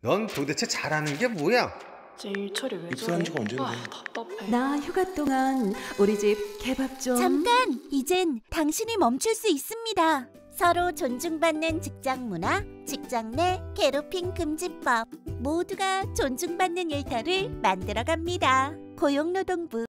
넌 도대체 잘하는 게 뭐야? 쟤 일처리 왜 입사한 저래? 지가 언젠데. 답답해. 나 휴가 동안 우리 집 개밥 좀. 잠깐! 이젠 당신이 멈출 수 있습니다. 서로 존중받는 직장 문화, 직장 내 괴롭힘 금지법. 모두가 존중받는 일터를 만들어갑니다. 고용노동부